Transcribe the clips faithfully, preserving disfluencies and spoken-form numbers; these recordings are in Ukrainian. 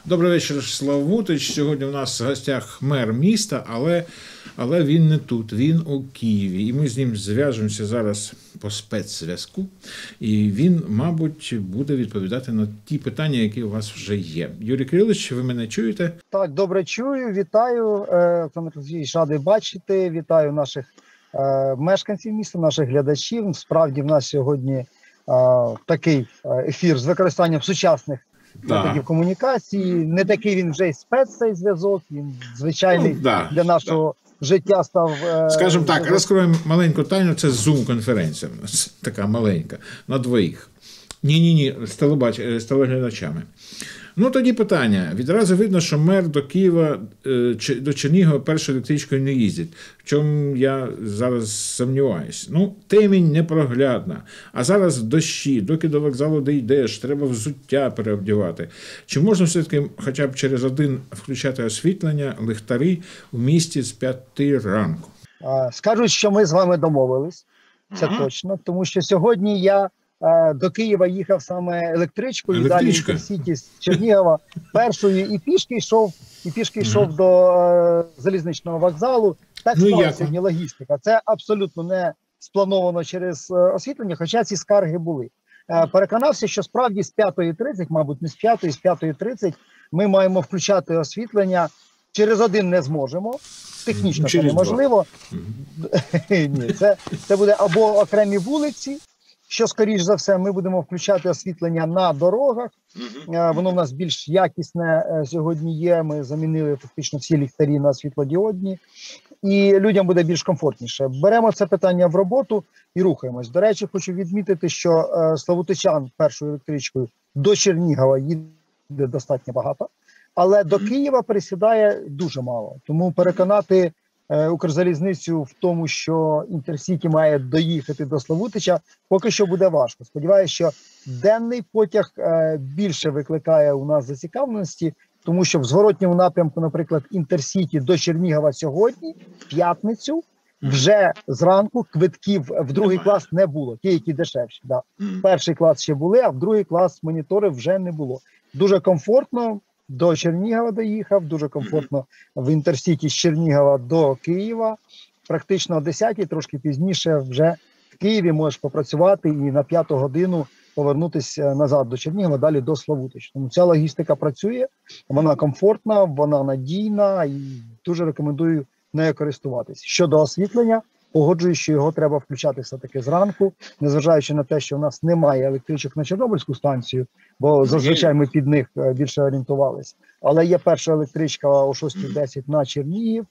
Добрий вечір, Славутич. Сьогодні у нас в гостях мер міста, але, але він не тут, він у Києві. І ми з ним зв'яжемося зараз по спецзв'язку. І він, мабуть, буде відповідати на ті питання, які у вас вже є. Юрій Кирилович, ви мене чуєте? Так, добре чую. Вітаю. Олександр Олексійович, радий бачити. Вітаю наших е, мешканців міста, наших глядачів. Справді в нас сьогодні е, такий ефір з використанням сучасних методів комунікації. Не такий він вже й спец, цей зв'язок, він звичайний ну, да, для нашого да. життя став... Е, Скажімо так, розкроємо маленьку тайну, це Zoom-конференція у нас, така маленька, на двоїх. Ні-ні-ні, з, телебач... з телеглядачами. Ну, тоді питання. Відразу видно, що мер до Києва, до Чернігова першою електричкою не їздить. В чому я зараз сумніваюсь. Ну, темінь непроглядна. А зараз дощі, доки до вокзалу дійдеш, треба взуття переодягати. Чи можна все-таки хоча б через один включати освітлення, ліхтарі в місті з п'яти ранку? Скажуть, що ми з вами домовились. Це ага. точно. Тому що сьогодні я до Києва їхав саме електричкою, далі Інтерсіті з Чернігова першою, і пішки йшов, і пішки йшов mm. до е, залізничного вокзалу. Так ну, стала сьогодні логістика. Це абсолютно не сплановано через е, освітлення, хоча ці скарги були. Е, переконався, що справді з п'ятої тридцять, мабуть, не з п'ятої, з п'ятої тридцять ми маємо включати освітлення. Через один не зможемо, технічно це неможливо. Mm. Ні, це, це буде або окремі вулиці, що, скоріш за все, ми будемо включати освітлення на дорогах. Uh-huh. Воно в нас більш якісне сьогодні є. Ми замінили фактично всі ліхтарі на світлодіодні. І людям буде більш комфортніше. Беремо це питання в роботу і рухаємось. До речі, хочу відмітити, що славутичан першою електричкою до Чернігова їде достатньо багато, але до Києва пересідає дуже мало. Тому переконати Укрзалізницю в тому, що Інтерсіті має доїхати до Славутича, поки що буде важко. Сподіваюся, що денний потяг більше викликає у нас зацікавленості, тому що в зворотньому напрямку, наприклад, Інтерсіті до Чернігова сьогодні, в п'ятницю, вже зранку квитків в другий клас не було, ті, які дешевші. Да. Перший клас ще були, а в другий клас моніторів вже не було. Дуже комфортно. До Чернігова доїхав, дуже комфортно в Інтерсіті з Чернігова до Києва. Практично о десятій, трошки пізніше, вже в Києві можеш попрацювати і на п'яту годину повернутися назад до Чернігова, далі до Славутича. Тому ця логістика працює, вона комфортна, вона надійна і дуже рекомендую нею користуватись. Щодо освітлення, погоджуюсь, що його треба включати все-таки зранку, незважаючи на те, що в нас немає електричок на Чорнобильську станцію, бо зазвичай ми під них більше орієнтувалися. Але є перша електричка о шостій десять на Чернігів.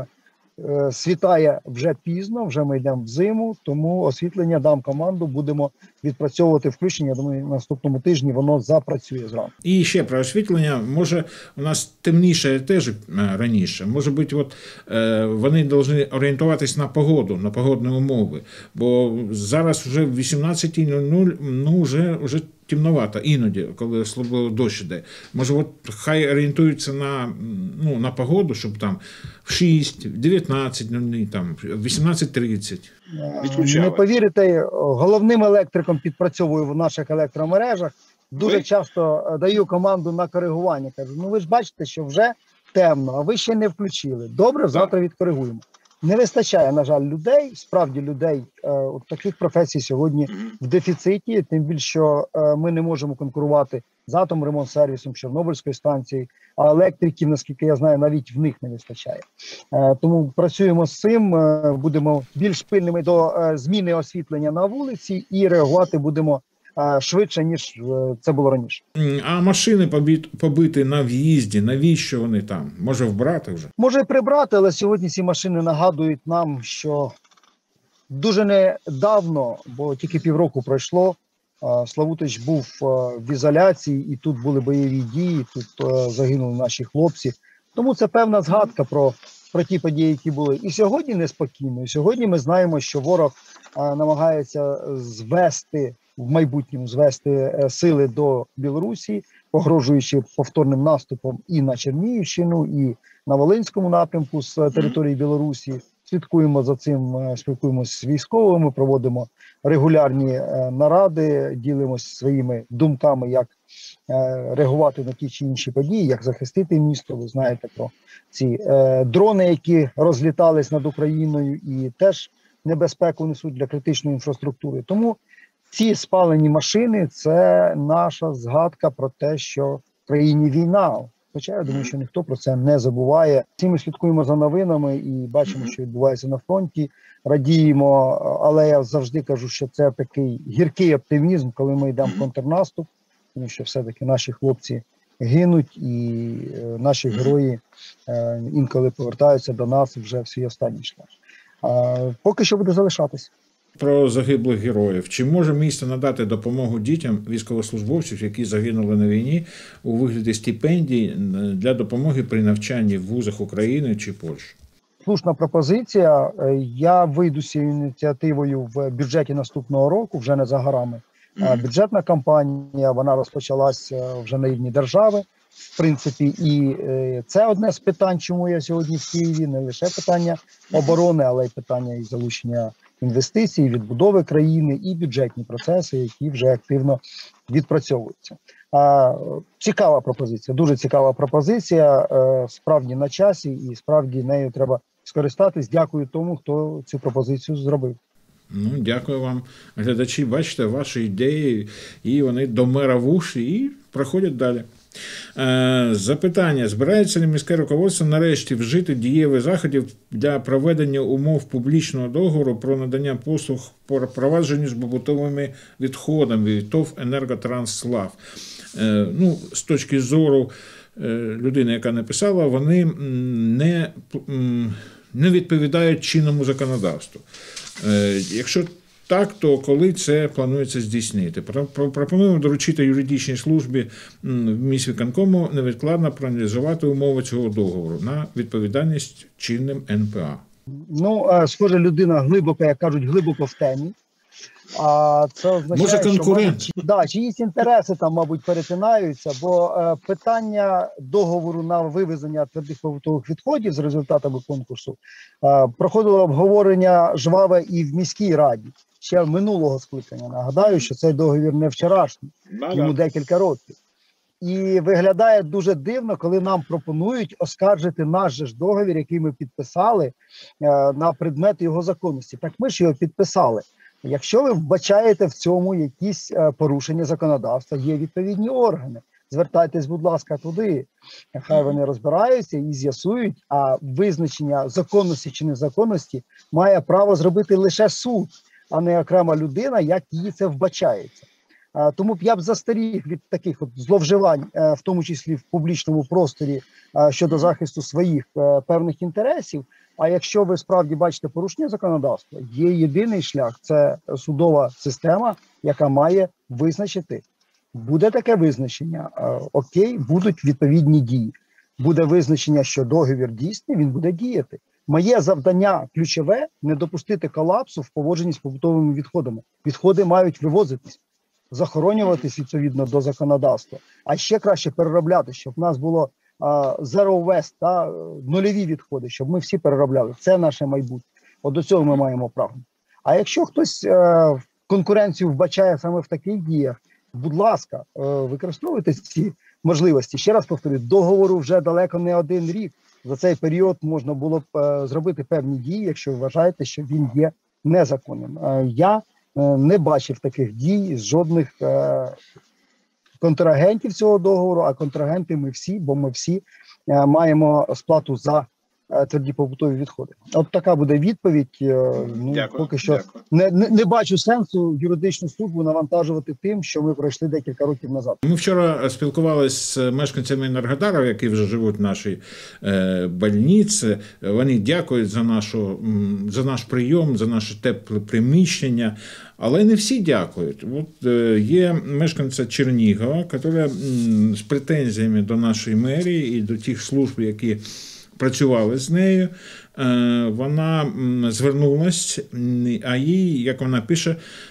Світає вже пізно, вже ми йдемо в зиму, тому освітлення, дам команду, будемо відпрацьовувати включення. Я думаю, на наступному тижні воно запрацює зранку. І ще про освітлення. Може, у нас темніше теж раніше. Може бути, от, вони повинні орієнтуватись на погоду, на погодні умови. Бо зараз вже в вісімнадцятій нуль нуль, ну, вже, вже темновато іноді, коли слабо дощ іде. Може, от хай орієнтуються на, ну, на погоду, щоб там в шість, в дев'ятнадцять нуль нуль, там, в вісімнадцять тридцять. Не повірите, головним електриком підпрацьовую в наших електромережах. Дуже ви? часто даю команду на коригування. Кажу, ну ви ж бачите, що вже темно, а ви ще не включили. Добре, завтра відкоригуємо. Не вистачає, на жаль, людей, справді людей е, от таких професій сьогодні в дефіциті, тим більше, що е, ми не можемо конкурувати з Атомремонтсервісом, Чорнобильською станцією, а електриків, наскільки я знаю, навіть в них не вистачає. Е, тому працюємо з цим, е, будемо більш пильними до е, зміни освітлення на вулиці і реагувати будемо швидше, ніж це було раніше. А машини побиті на в'їзді, навіщо вони там? Може вбрати вже? Може прибрати, але сьогодні ці машини нагадують нам, що дуже недавно, бо тільки півроку пройшло, Славутич був в ізоляції, і тут були бойові дії, тут загинули наші хлопці. Тому це певна згадка про, про ті події, які були. І сьогодні неспокійно. І сьогодні ми знаємо, що ворог намагається звести в майбутньому звести сили до Білорусі, погрожуючи повторним наступом і на Чернігівщину, і на Волинському напрямку з території Білорусі. Слідкуємо за цим, спілкуємося з військовими, проводимо регулярні наради, ділимося своїми думками, як реагувати на ті чи інші події, як захистити місто. Ви знаєте про ці дрони, які розлітались над Україною і теж небезпеку несуть для критичної інфраструктури. Тому ці спалені машини – це наша згадка про те, що в країні війна. Хоча я думаю, що ніхто про це не забуває. Всі ми слідкуємо за новинами і бачимо, що відбувається на фронті, радіємо, але я завжди кажу, що це такий гіркий оптимізм, коли ми йдемо в контрнаступ, тому що все-таки наші хлопці гинуть і наші герої інколи повертаються до нас вже в свій останній шлях. Поки що буде залишатись. Про загиблих героїв. Чи може місто надати допомогу дітям військовослужбовців, які загинули на війні, у вигляді стипендій для допомоги при навчанні в вузах України чи Польщі? Слушна пропозиція. Я вийду з цією ініціативою в бюджеті наступного року, вже не за горами. Mm-hmm. Бюджетна кампанія, вона розпочалася вже на рівні держави. В принципі, і це одне з питань, чому я сьогодні в Києві, не лише питання оборони, але й питання і залучення інвестицій, відбудови країни і бюджетні процеси, які вже активно відпрацьовуються. А, цікава пропозиція, дуже цікава пропозиція, справді на часі і справді нею треба скористатись. Дякую тому, хто цю пропозицію зробив. Ну, дякую вам, глядачі. Бачите, ваші ідеї, і вони до мера в уші і проходять далі. Запитання. Збирається ли міське руководство нарешті вжити дієвих заходів для проведення умов публічного договору про надання послуг по провадженню з побутовими відходами від ТОВ «Енерготранслав»? Ну, з точки зору людини, яка написала, вони не, не відповідають чинному законодавству. Якщо так, то коли це планується здійснити? Пропонуємо доручити юридичній службі в міськвиконкому невідкладно проаналізувати умови цього договору на відповідальність чинним ен пе а. Ну, схоже, людина глибоко, як кажуть, глибоко в темі. А це означає, може, конкурент? Що, да, чиїсь інтереси там, мабуть, перетинаються, бо е, питання договору на вивезення твердих побутових відходів з результатами конкурсу е, проходило обговорення жваве і в міській раді ще минулого скликання. Нагадаю, що цей договір не вчорашній, йому декілька років. І виглядає дуже дивно, коли нам пропонують оскаржити наш же ж договір, який ми підписали, е, на предмет його законності. Так ми ж його підписали. Якщо ви вбачаєте в цьому якісь порушення законодавства, є відповідні органи. Звертайтесь, будь ласка, туди. Нехай вони розбираються і з'ясують, а визначення законності чи незаконності має право зробити лише суд, а не окрема людина, як її це вбачається. Тому б я б застеріг від таких от зловживань, в тому числі в публічному просторі, щодо захисту своїх певних інтересів. А якщо ви справді бачите порушення законодавства, є єдиний шлях – це судова система, яка має визначити. Буде таке визначення, окей, будуть відповідні дії. Буде визначення, що договір дійсний, він буде діяти. Моє завдання ключове – не допустити колапсу в поводженні з побутовими відходами. Відходи мають вивозитись, захоронюватись відповідно до законодавства. А ще краще переробляти, щоб в нас було zero waste, та, нульові відходи, щоб ми всі переробляли. Це наше майбутнє. От до цього ми маємо право. А якщо хтось е, конкуренцію вбачає саме в таких діях, будь ласка, е, використовуйте ці можливості. Ще раз повторюю, договору вже далеко не один рік. За цей період можна було б е, зробити певні дії, якщо вважаєте, що він є незаконним. Е, я е, не бачив таких дій з жодних е, контрагентів цього договору, а контрагенти ми всі, бо ми всі е, маємо сплату за е, тверді побутові відходи. От така буде відповідь. Е, ну, дякую, поки що не, не, не бачу сенсу юридичну службу навантажувати тим, що ми пройшли декілька років назад. Ми вчора спілкувалися з мешканцями Енергодара, які вже живуть в нашій е, больниці. Вони дякують за, нашу, за наш прийом, за наше тепле приміщення. Але не всі дякують. От е, є мешканця Чернігова, яка з претензіями до нашої мерії і до тих служб, які працювали з нею. Е, вона звернулась, а їй, як вона пише,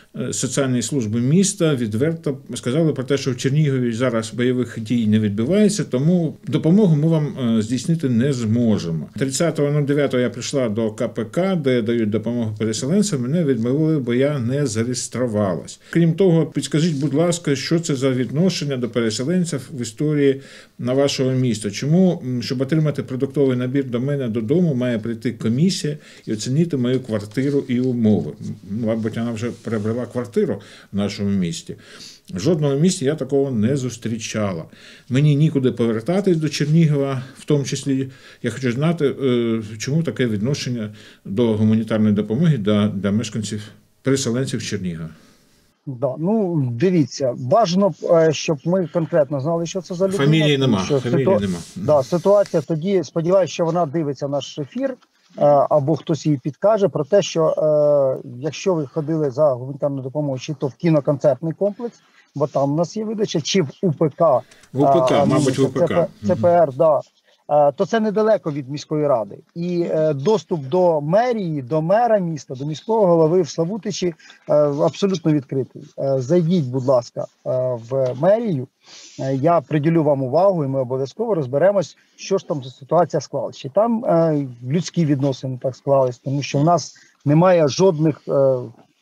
соціальної служби міста відверто сказали про те, що в Чернігові зараз бойових дій не відбувається, тому допомогу ми вам здійснити не зможемо. тридцятого дев'ятого я прийшла до ка пе ка, де дають допомогу переселенцям, мене відмовили, бо я не зареєструвалась. Крім того, підскажіть, будь ласка, що це за відношення до переселенців в історії на вашого міста? Чому, щоб отримати продуктовий набір до мене додому, має прийти комісія і оцінити мою квартиру і умови? Мабуть, вона вже приобрела квартиру в нашому місті. В жодному місті я такого не зустрічала. Мені нікуди повертатись до Чернігова, в тому числі. Я хочу знати, чому таке відношення до гуманітарної допомоги для, для мешканців, переселенців Чернігова. Да, ну, дивіться, бажано, щоб ми конкретно знали, що це за людина. Фамілії нема. Фамілії ситу... нема. Да, ситуація тоді, сподіваюся, що вона дивиться наш ефір, або хтось їй підкаже про те, що е, якщо ви ходили за гуманітарною допомогою, чи то в кіноконцертний комплекс, бо там у нас є видача, чи в у пе ка, в у пе ка, а, мабуть, в у пе ка. це пе ер, да, то це недалеко від міської ради. І е, доступ до мерії, до мера міста, до міського голови в Славутичі е, абсолютно відкритий. Е, зайдіть, будь ласка, е, в мерію, е, я приділю вам увагу і ми обов'язково розберемось, що ж там за ситуація склалася. Чи там е, людські відносини так склались, тому що в нас немає жодних е,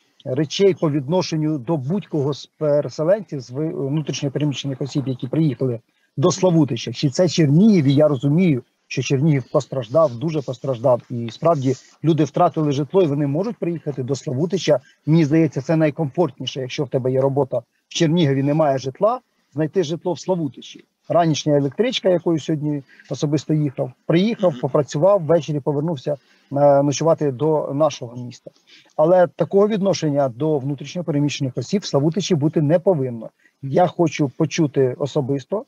речей по відношенню до будь-кого з переселенців, з внутрішньопереміщених осіб, які приїхали до Славутича. Чи це Чернігів, і я розумію, що Чернігів постраждав, дуже постраждав. І справді люди втратили житло, і вони можуть приїхати до Славутича. Мені здається, це найкомфортніше, якщо в тебе є робота в Чернігові, немає житла, знайти житло в Славутичі. Ранішня електричка, якою сьогодні особисто їхав, приїхав, попрацював, ввечері повернувся е, ночувати до нашого міста. Але такого відношення до внутрішньопереміщених осіб в Славутичі бути не повинно. Я хочу почути особисто,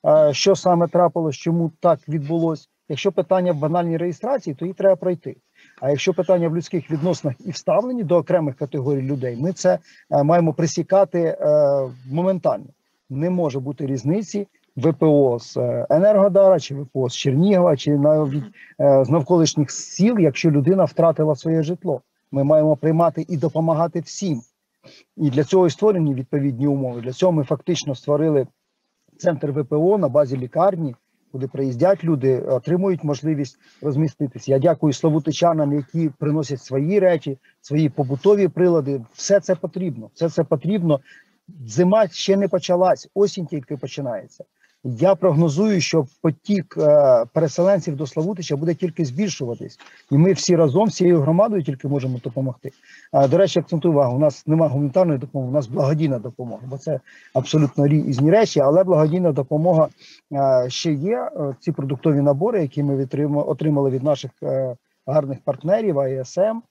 що саме трапилось, чому так відбулось. Якщо питання в банальній реєстрації, то її треба пройти. А якщо питання в людських відносинах і вставлені до окремих категорій людей, ми це маємо пресікати е, моментально. Не може бути різниці ве пе о з Енергодара, чи ве пе о з Чернігова, чи навіть е, з навколишніх сіл, якщо людина втратила своє житло. Ми маємо приймати і допомагати всім. І для цього і створені відповідні умови. Для цього ми фактично створили центр ве пе о на базі лікарні, куди приїздять люди, отримують можливість розміститися. Я дякую славутичанам, які приносять свої речі, свої побутові прилади. Все це потрібно. Все це потрібно. Зима ще не почалась, осінь тільки починається. Я прогнозую, що потік е, переселенців до Славутича буде тільки збільшуватись. І ми всі разом, всією громадою тільки можемо допомогти. А, до речі, акцентую увагу, у нас немає гуманітарної допомоги, у нас благодійна допомога. Бо це абсолютно різні речі, але благодійна допомога е, ще є. Ці продуктові набори, які ми отримали від наших е, гарних партнерів, а ес ес ем,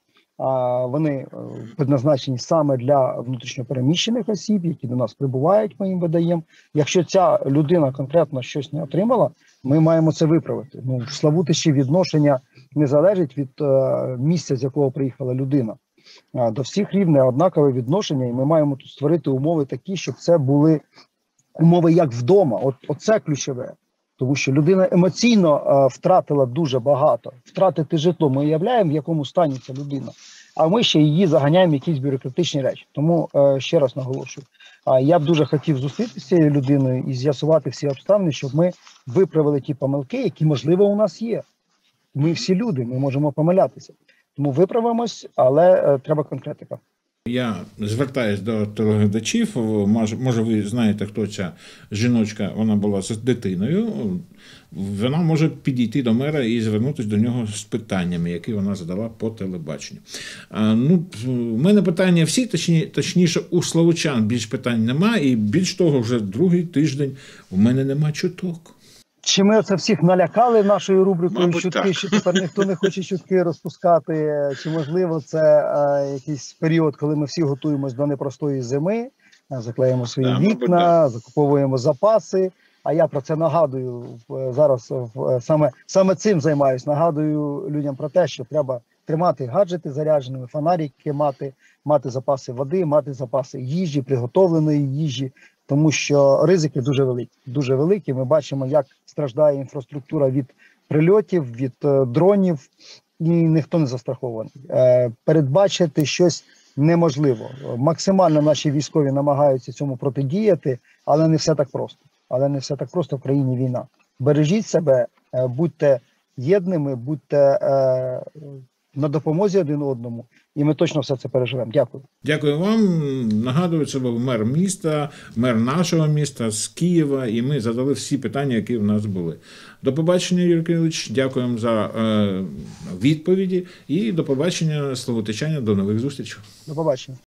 вони предназначені саме для внутрішньопереміщених осіб, які до нас прибувають, ми їм видаємо. Якщо ця людина конкретно щось не отримала, ми маємо це виправити. Ну, в Славутичі відношення не залежить від е, місця, з якого приїхала людина. А, до всіх рівне однакове відношення, і ми маємо тут створити умови такі, щоб це були умови як вдома. От, оце ключове. Тому що людина емоційно е, втратила дуже багато. Втратити житло, ми уявляємо, в якому стані ця людина. А ми ще її заганяємо в якісь бюрократичні речі. Тому е, ще раз наголошую. А я б дуже хотів зустрітися з цією людиною і з'ясувати всі обставини, щоб ми виправили ті помилки, які, можливо, у нас є. Ми всі люди, ми можемо помилятися. Тому виправимось, але е, треба конкретика. Я звертаюсь до телеглядачів, може, може ви знаєте, хто ця жіночка, вона була з дитиною, вона може підійти до мера і звернутися до нього з питаннями, які вона задала по телебаченню. А, ну, у мене питання всі, точні, точніше у славучан більш питань немає, і більш того, вже другий тиждень у мене нема чуток. Чи ми це всіх налякали нашою рубрикою Мабуть, «Чутки», так. що тепер ніхто не хоче чутки розпускати? Чи, можливо, це а, якийсь період, коли ми всі готуємось до непростої зими, заклеїмо свої да, вікна, мабуть, закуповуємо запаси? А я про це нагадую, зараз саме, саме цим займаюсь, нагадую людям про те, що треба тримати гаджети зарядженими, фонарики мати, мати запаси води, мати запаси їжі, приготовленої їжі, тому що ризики дуже великі. Дуже великі. Ми бачимо, як страждає інфраструктура від прильотів, від е, дронів, і ніхто не застрахований. Е, передбачити щось неможливо. Максимально наші військові намагаються цьому протидіяти, але не все так просто. Але не все так просто, в країні війна. Бережіть себе, будьте єдними, будьте е, на допомозі один одному, і ми точно все це переживемо. Дякую. Дякую вам. Нагадую, це був мер міста, мер нашого міста з Києва, і ми задали всі питання, які в нас були. До побачення, Юрій Кирилович. Дякуємо за е, відповіді і до побачення, словотичання, до нових зустрічей. До побачення.